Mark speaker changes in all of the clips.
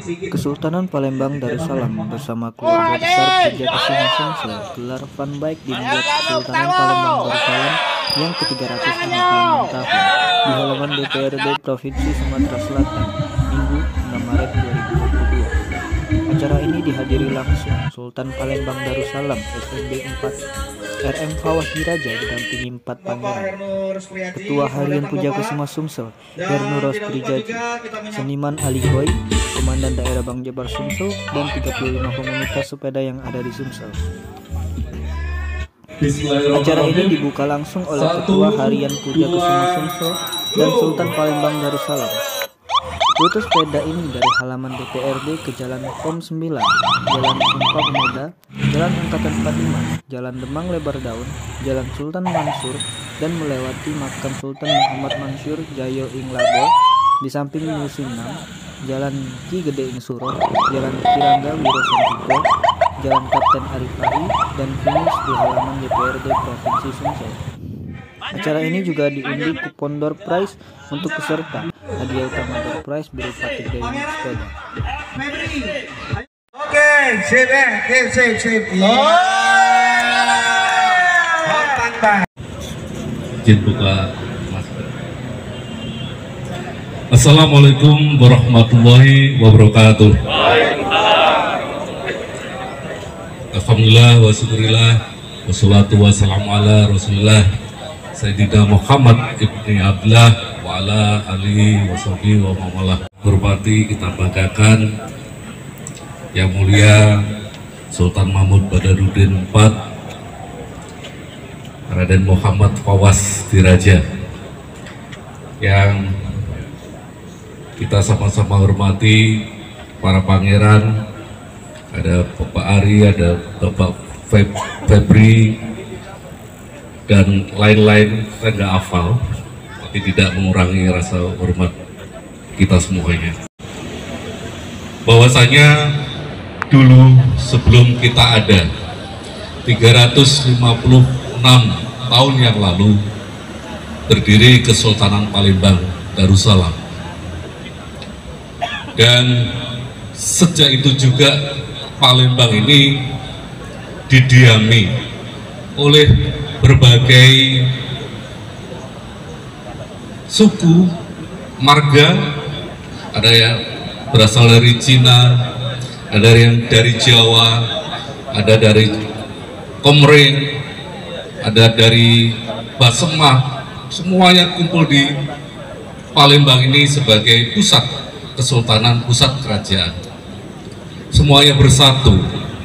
Speaker 1: Kesultanan Palembang Darussalam bersama keluarga besar Penjaga Sungai Sumsel gelar fun bike di Museum Kesultanan Palembang Darussalam yang ke-356 tahun di halaman DPRD Provinsi Sumatera Selatan, Minggu 6 Maret 2022. Acara ini dihadiri langsung Sultan Palembang Darussalam SMB 4 RM Fawaz Diraja didampingi 4 pangeran, Ketua Harian Pujakesuma Sumsel Hernu Rostri Jaji, Seniman Ali Goy, Komandan Daerah Bank Jabar Sumsel, dan 35 komunitas sepeda yang ada di Sumsel. Acara ini dibuka langsung oleh Ketua Harian Pujakesuma Sumsel dan Sultan Palembang Darussalam. Rute sepeda ini dari halaman DPRD ke Jalan Pom 9, Jalan Sumpah Pemuda, Jalan Angkatan 45, Jalan Demang Lebar Daun, Jalan Sultan Mansur, dan melewati Makam Sultan Muhammad Mansur Jayo ing Labo, di samping Musim 6, Jalan Ki Gede ing Suro, Jalan Kirangga Wiro Santiko, Jalan Kapten Arifari, dan finish di halaman DPRD Provinsi Sumsel. Acara ini juga diundi kupon door prize untuk peserta. Hadiah utama door prize berupa 3 unit sepeda.
Speaker 2: Oke, sip.
Speaker 3: Izin buka masker. Assalamualaikum warahmatullahi wabarakatuh. Alhamdulillah wa syukurillah wassalatu wassalamu ala rasulillah Sayyidina Muhammad ibni Abdullah wa ala alihi wa sahbihi wa mawalah. Hormati, kita banggakan Yang Mulia Sultan Mahmud Badarudin IV Raden Muhammad Fawaz Diraja, yang kita sama-sama hormati para pangeran, ada Bapak Ari, ada Bapak Febri, dan lain-lain. Saya nggak hafal, tapi tidak mengurangi rasa hormat kita semuanya. Bahwasanya dulu sebelum kita ada 356 tahun yang lalu berdiri Kesultanan Palembang Darussalam, dan sejak itu juga Palembang ini didiami oleh berbagai suku, marga. Ada yang berasal dari Cina, ada yang dari Jawa, ada dari Komering, ada dari Basemah. Semuanya kumpul di Palembang ini sebagai pusat kesultanan, pusat kerajaan. Semuanya bersatu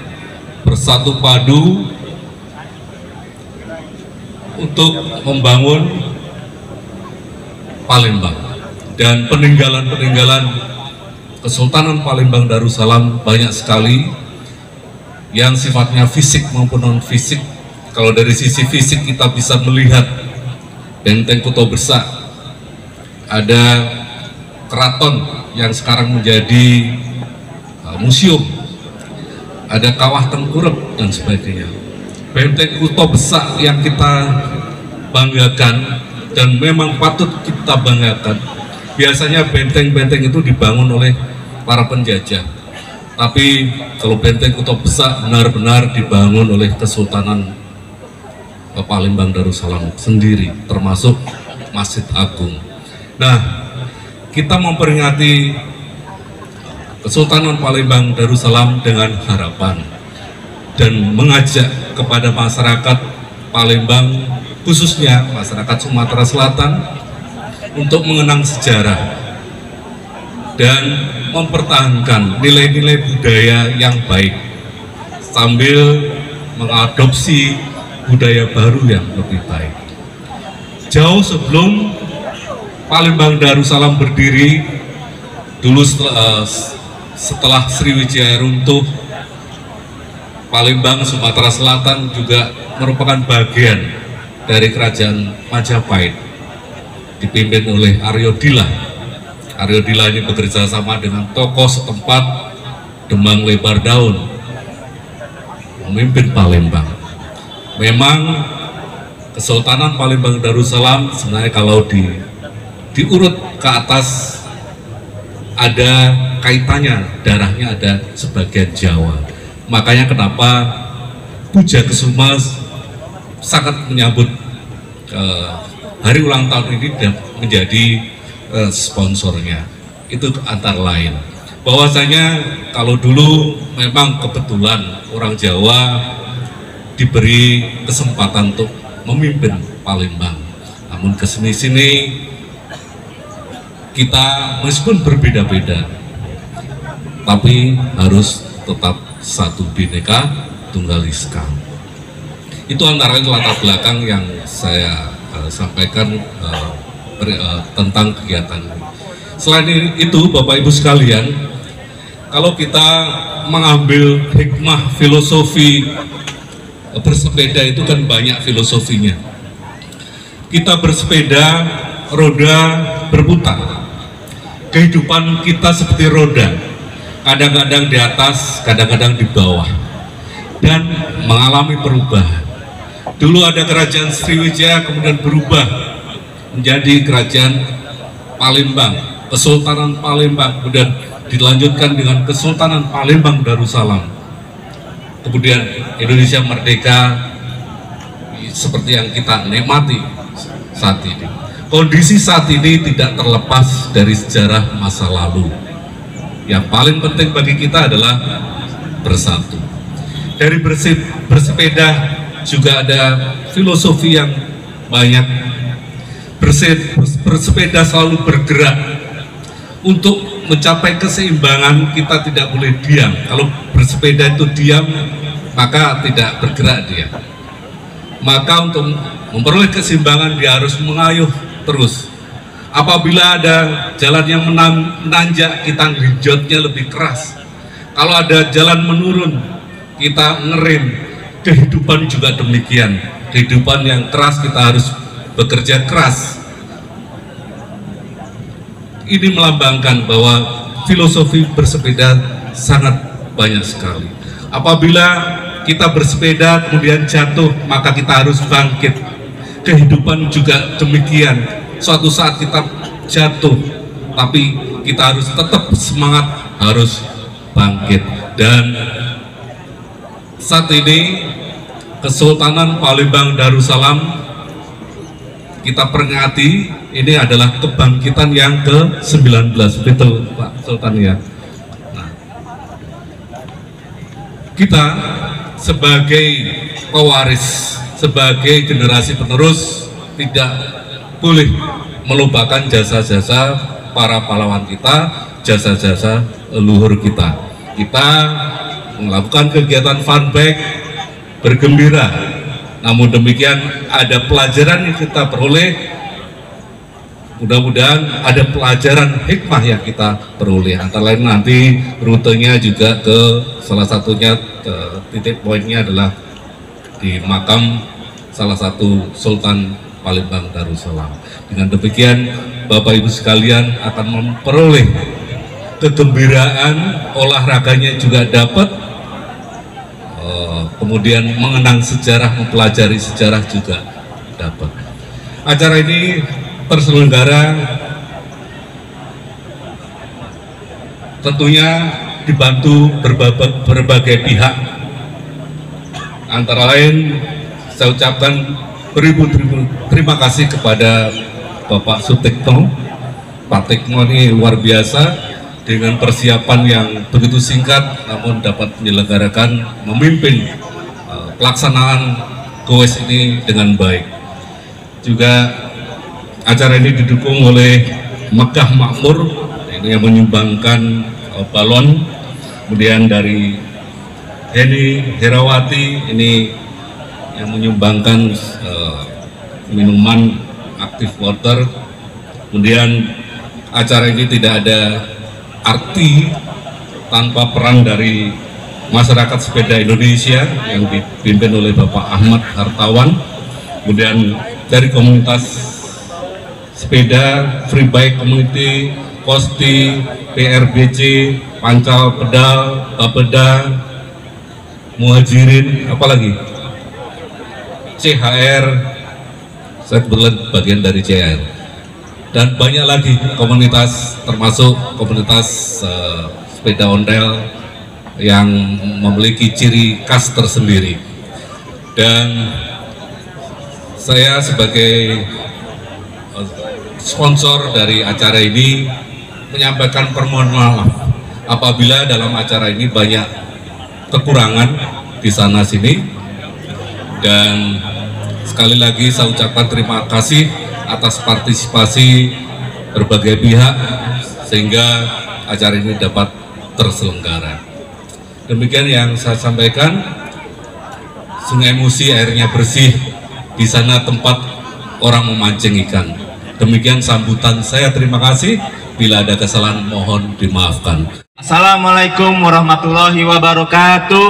Speaker 3: padu untuk membangun Palembang. Dan peninggalan-peninggalan Kesultanan Palembang Darussalam banyak sekali, yang sifatnya fisik maupun non fisik. Kalau dari sisi fisik kita bisa melihat Benteng Kuto Besak, ada keraton yang sekarang menjadi museum, ada Kawah Tengkurep dan sebagainya. Benteng Kuto Besak yang kita banggakan dan memang patut kita banggakan. Biasanya benteng-benteng itu dibangun oleh para penjajah, tapi kalau Benteng Kuto Besak benar-benar dibangun oleh Kesultanan Palembang Darussalam sendiri, termasuk Masjid Agung. Nah, kita memperingati Kesultanan Palembang Darussalam dengan harapan dan mengajak kepada masyarakat Palembang, khususnya masyarakat Sumatera Selatan, untuk mengenang sejarah dan mempertahankan nilai-nilai budaya yang baik sambil mengadopsi budaya baru yang lebih baik. Jauh sebelum Palembang Darussalam berdiri, dulu setelah Sriwijaya runtuh, Palembang Sumatera Selatan juga merupakan bagian dari Kerajaan Majapahit dipimpin oleh Aryo Dila. Aryo Dila ini bekerja sama dengan tokoh setempat Demang Lebar Daun memimpin Palembang. Memang Kesultanan Palembang Darussalam sebenarnya kalau diurut ke atas ada kaitannya, darahnya ada sebagian Jawa. Makanya kenapa Pujakusuma sangat menyambut hari ulang tahun ini dan menjadi sponsornya. Itu antara lain. Bahwasanya kalau dulu memang kebetulan orang Jawa diberi kesempatan untuk memimpin Palembang. Namun kesini-sini kita meskipun berbeda-beda, tapi harus tetap satu Bhinneka Tunggal Ika. Itu antara lain latar belakang yang saya sampaikan tentang kegiatan ini. Selain itu, Bapak Ibu sekalian, kalau kita mengambil hikmah filosofi bersepeda itu kan banyak filosofinya. Kita bersepeda, roda berputar. Kehidupan kita seperti roda, kadang-kadang di atas, kadang-kadang di bawah, dan mengalami perubahan. Dulu ada kerajaan Sriwijaya, kemudian berubah menjadi kerajaan Palembang, Kesultanan Palembang, kemudian dilanjutkan dengan Kesultanan Palembang Darussalam. Kemudian Indonesia merdeka seperti yang kita nikmati saat ini. Kondisi saat ini tidak terlepas dari sejarah masa lalu. Yang paling penting bagi kita adalah bersatu. Dari bersepeda juga ada filosofi yang banyak. Bersepeda selalu bergerak. Untuk mencapai keseimbangan kita tidak boleh diam. Kalau bersepeda itu diam, maka tidak bergerak dia. Maka untuk memperoleh keseimbangan dia harus mengayuh terus. Apabila ada jalan yang menanjak, kita genjotnya lebih keras. Kalau ada jalan menurun, kita ngerem. Kehidupan juga demikian. Kehidupan yang keras kita harus bekerja keras. Ini melambangkan bahwa filosofi bersepeda sangat banyak sekali. Apabila kita bersepeda kemudian jatuh, maka kita harus bangkit. Kehidupan juga demikian. Suatu saat kita jatuh, tapi kita harus tetap semangat, harus bangkit. Dan saat ini Kesultanan Palembang Darussalam kita peringati, ini adalah kebangkitan yang ke-19, betul Pak Sultan ya. Nah, kita sebagai pewaris, sebagai generasi penerus tidak boleh melupakan jasa-jasa para pahlawan kita, jasa-jasa leluhur kita. Kita melakukan kegiatan fun bike, bergembira. Namun demikian ada pelajaran yang kita peroleh. Mudah-mudahan ada pelajaran hikmah yang kita peroleh. Antara lain nanti rutenya juga ke salah satunya titik poinnya adalah di makam salah satu Sultan Palembang Darussalam. Dengan demikian Bapak Ibu sekalian akan memperoleh kegembiraan, olahraganya juga dapat. Kemudian mengenang sejarah, mempelajari sejarah juga dapat. Acara ini terselenggara tentunya dibantu berbagai pihak. Antara lain saya ucapkan beribu-ribu terima kasih kepada Bapak Sutikno. Pak Tikno ini luar biasa dengan persiapan yang begitu singkat, namun dapat menyelenggarakan, memimpin pelaksanaan goes ini dengan baik. Juga acara ini didukung oleh Mekah Makmur ini yang menyumbangkan balon, kemudian dari Heni Herawati ini yang menyumbangkan minuman aktif water. Kemudian acara ini tidak ada arti tanpa peran dari masyarakat sepeda Indonesia yang dipimpin oleh Bapak Ahmad Hartawan, kemudian dari komunitas sepeda, Free Bike Community, Kosti, PRBC, Pancal Pedal, Bapeda, Muhajirin, apalagi CHR, saya kebetulan bagian dari CHR. dan banyak lagi komunitas, termasuk komunitas sepeda ondel yang memiliki ciri khas tersendiri. Dan saya sebagai sponsor dari acara ini menyampaikan permohonan maaf apabila dalam acara ini banyak kekurangan di sana sini, dan sekali lagi saya ucapkan terima kasih atas partisipasi berbagai pihak sehingga acara ini dapat terselenggara. Demikian yang saya sampaikan. Sungai Musi airnya bersih, di sana tempat orang memancing ikan. Demikian sambutan saya, terima kasih. Bila ada kesalahan mohon dimaafkan.
Speaker 4: Assalamualaikum warahmatullahi wabarakatuh.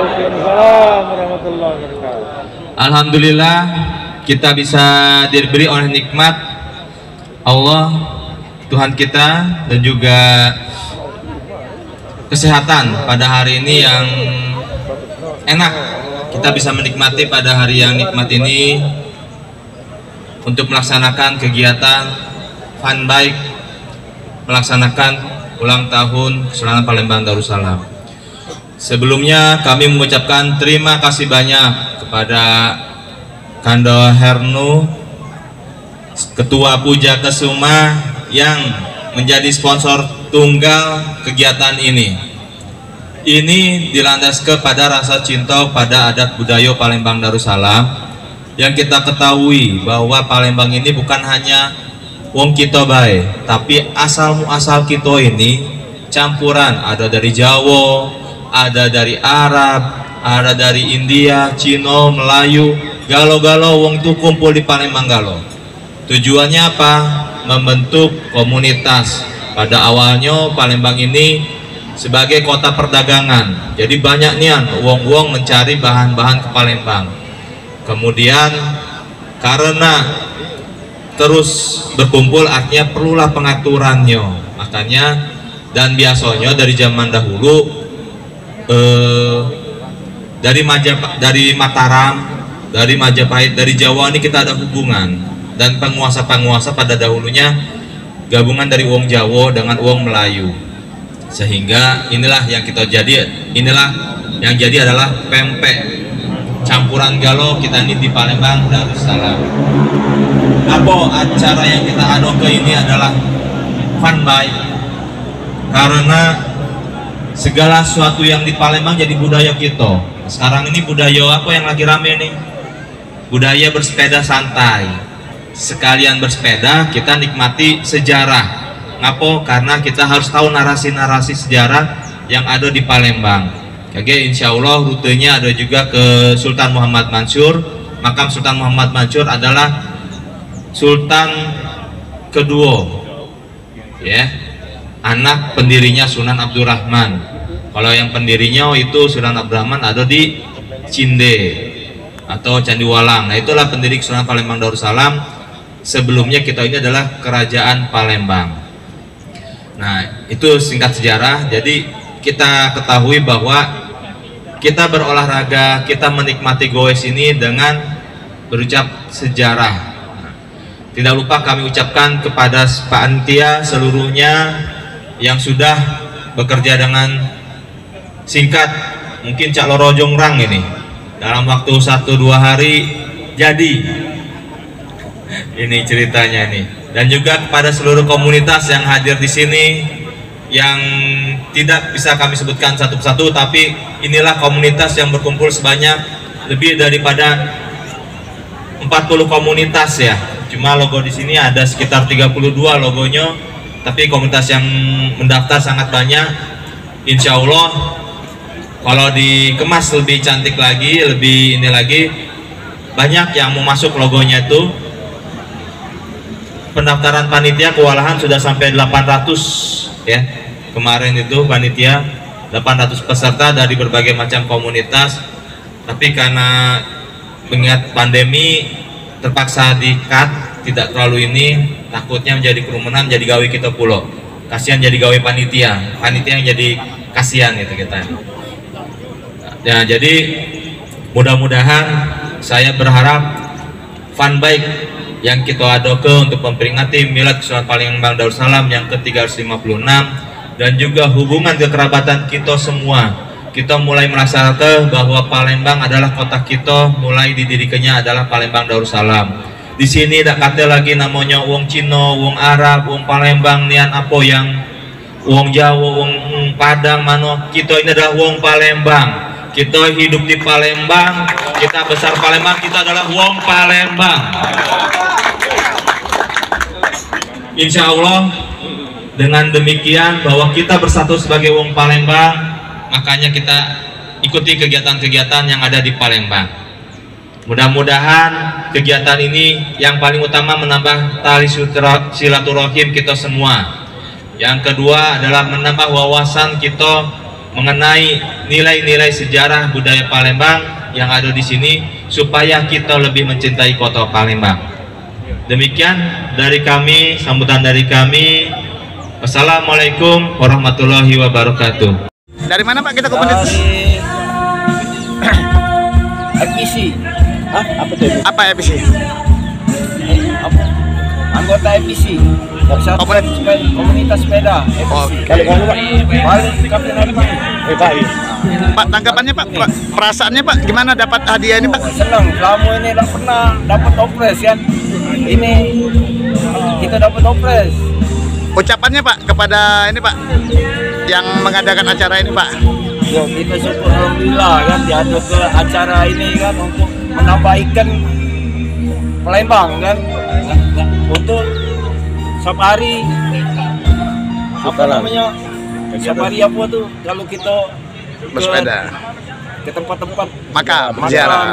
Speaker 4: Alhamdulillah kita bisa diberi oleh nikmat Allah Tuhan kita dan juga kesehatan pada hari ini yang enak. Kita bisa menikmati pada hari yang nikmat ini untuk melaksanakan kegiatan fun bike, melaksanakan ulang tahun Kesultanan Palembang Darussalam. Sebelumnya kami mengucapkan terima kasih banyak kepada Kando Hernu, Ketua Puja Kesuma yang menjadi sponsor tunggal kegiatan ini. Ini dilandaskan pada rasa cinta pada adat budaya Palembang Darussalam, yang kita ketahui bahwa Palembang ini bukan hanya wong kita bae, tapi asal muasal kita ini campuran, ada dari Jawa, ada dari Arab, ada dari India, Cina, Melayu, galo-galo wong itu kumpul di Palembang galo. Tujuannya apa? Membentuk komunitas. Pada awalnya Palembang ini sebagai kota perdagangan, jadi banyak nian wong-wong mencari bahan-bahan ke Palembang. Kemudian karena terus berkumpul artinya perlulah pengaturannya, makanya dan biasanya dari zaman dahulu dari Mataram, dari Majapahit, dari Jawa ini kita ada hubungan, dan penguasa-penguasa pada dahulunya gabungan dari wong Jawa dengan wong Melayu, sehingga inilah yang jadi adalah pempek campuran galo kita ini di Palembang Darussalam. Apa acara yang kita ado ke ini adalah fun bike, karena segala sesuatu yang di Palembang jadi budaya kita. Sekarang ini budaya apa yang lagi rame nih? Budaya bersepeda santai. Sekalian bersepeda kita nikmati sejarah. Ngapo? Karena kita harus tahu narasi-narasi sejarah yang ada di Palembang. Oke, insya Allah rutenya ada juga ke Sultan Muhammad Mansur. Makam Sultan Muhammad Mansur adalah Sultan kedua, ya, anak pendirinya Sunan Abdurrahman. Kalau yang pendirinya itu Sunan Abdurrahman ada di Cinde atau Candiwalang. Nah, itulah pendiri Kesultanan Palembang Darussalam. Sebelumnya kita ini adalah Kerajaan Palembang. Nah, itu singkat sejarah. Jadi kita ketahui bahwa kita berolahraga, kita menikmati goes ini dengan berucap sejarah. Tidak lupa kami ucapkan kepada panitia seluruhnya yang sudah bekerja dengan singkat, mungkin Cak Loro Jongrang ini dalam waktu 1-2 hari jadi ini ceritanya nih. Dan juga kepada seluruh komunitas yang hadir di sini yang tidak bisa kami sebutkan satu persatu, tapi inilah komunitas yang berkumpul sebanyak lebih daripada 40 komunitas ya. Cuma logo di sini ada sekitar 32 logonya, tapi komunitas yang mendaftar sangat banyak. Insya Allah kalau dikemas lebih cantik lagi, lebih ini lagi, banyak yang mau masuk logonya itu. Pendaftaran panitia kewalahan sudah sampai 800 ya. Kemarin itu panitia 800 peserta dari berbagai macam komunitas, tapi karena mengingat pandemi terpaksa di-cut, tidak terlalu ini, takutnya menjadi kerumunan, jadi gawe kita pulau. Kasihan jadi gawe panitia yang jadi kasihan gitu kita. Ya, jadi mudah-mudahan saya berharap fun bike yang kita adoke untuk memperingati Milad Kesultanan Palembang Darussalam yang ke-356, dan juga hubungan kekerabatan kita semua. Kita mulai merasakan bahwa Palembang adalah kota kita, mulai didirikannya adalah Palembang Darussalam. Di sini tidak kata lagi namanya wong Cina, wong Arab, wong Palembang, nian apa yang wong Jawa, wong Padang, mana kita ini adalah wong Palembang. Kita hidup di Palembang, kita besar Palembang, kita adalah wong Palembang. Insya Allah dengan demikian bahwa kita bersatu sebagai wong Palembang, makanya kita ikuti kegiatan-kegiatan yang ada di Palembang. Mudah-mudahan kegiatan ini yang paling utama menambah tali silaturahim kita semua. Yang kedua adalah menambah wawasan kita mengenai nilai-nilai sejarah budaya Palembang yang ada di sini, supaya kita lebih mencintai kota Palembang. Demikian dari kami, sambutan dari kami. Wassalamualaikum warahmatullahi wabarakatuh.
Speaker 5: Dari mana Pak kita komunitas?
Speaker 6: FPC. Hah? Apa itu?
Speaker 5: Apa FPC?
Speaker 6: Anggota FPC. Komunitas sepeda.
Speaker 5: Oke. Pak, tanggapannya Pak, perasaannya Pak, gimana dapat hadiah ini Pak?
Speaker 6: Senang. Selama ini tidak pernah dapat opres kan. Ini kita dapat opres.
Speaker 5: Ucapannya Pak kepada ini Pak yang mengadakan acara ini Pak.
Speaker 6: Ya, kita syukur alhamdulillah kan diadu ke acara ini kan untuk menambahkan Palembang kan untuk safari apa namanya safari apa tuh kalau kita
Speaker 5: bersepeda
Speaker 6: ke tempat-tempat
Speaker 5: makam
Speaker 6: ziarah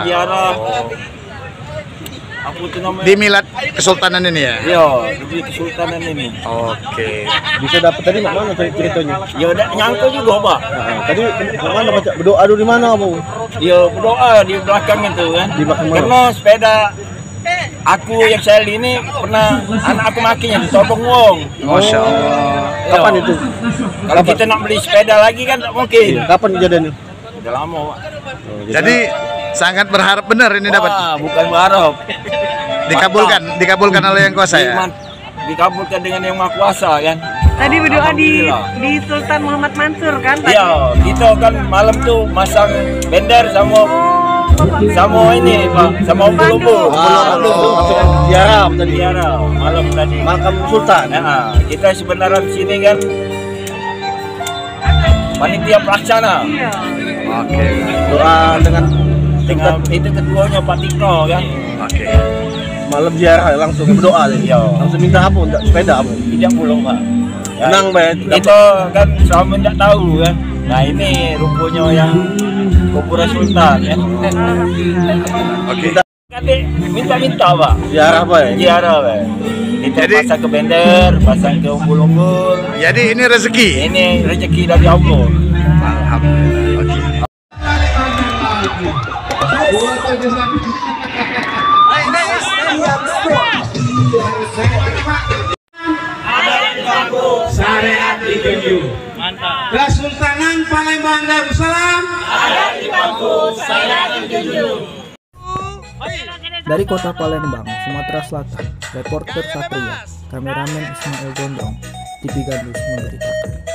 Speaker 6: apa itu namanya
Speaker 5: di Milad Kesultanan ini ya?
Speaker 6: Iya, di Kesultanan ini.
Speaker 5: Oke.
Speaker 2: Bisa dapat tadi mana ceritanya?
Speaker 6: Ya udah nyangka juga Pak.
Speaker 2: Tadi mana baca berdoa dulu di mana Bu?
Speaker 6: Ya berdoa di belakang itu kan.
Speaker 2: Di belakang mana?
Speaker 6: Karena sepeda aku yang saya ini pernah anak aku makinya ditodong wong.
Speaker 5: Masya Allah.
Speaker 2: Kapan itu?
Speaker 6: Kalau kita nak beli sepeda lagi kan tak mungkin.
Speaker 2: Kapan kejadiannya?
Speaker 6: Udah lama Pak.
Speaker 5: Jadi sangat berharap benar ini dapat.
Speaker 6: Wah, bukan berharap.
Speaker 5: Dikabulkan oleh yang kuasa ya.
Speaker 6: Dikabulkan dengan yang maha kuasa kan.
Speaker 7: Tadi berdoa di Sultan Muhammad Mansur kan tadi?
Speaker 6: Iya, kita kan malam tuh masang bender sama ini Pak, sama umbul-umbul.
Speaker 2: Ziarah tadi.
Speaker 6: Ziarah malam tadi.
Speaker 2: Makam Sultan.
Speaker 6: Nah, kita sebenarnya di sini kan panitia pelaksana.
Speaker 7: Iya.
Speaker 5: Oke.
Speaker 2: Doa dengan
Speaker 6: Itu ketuanya Pak Tikno kan.
Speaker 5: Oke.
Speaker 2: malam ziarah langsung berdoa deh.
Speaker 6: Iya.
Speaker 2: Langsung minta apa? Untuk sepeda apa?
Speaker 6: Tidak belum Pak. Ya,
Speaker 2: Tenang Pak.
Speaker 6: itu kan selama tidak tahu kan. Nah ini rupanya yang kuburan Sultan ya.
Speaker 5: Oke.
Speaker 6: Kadek minta-minta Pak.
Speaker 2: Ziarah apa ya?
Speaker 6: Ziarah Pak. Itu
Speaker 5: Jadi-
Speaker 6: pasang ke bender, pasang ke umbul-umbul.
Speaker 5: Jadi ini rezeki.
Speaker 6: Ini rezeki dari Allah.
Speaker 5: Alhamdulillah. Oke.
Speaker 2: Syariat ditunjuk. Mantap. Kesultanan Palembang Darussalam.
Speaker 1: Dari kota Palembang, Sumatera Selatan, reporter Satria, kameramen Ismail Gondrong, TV Gandus memberitakan.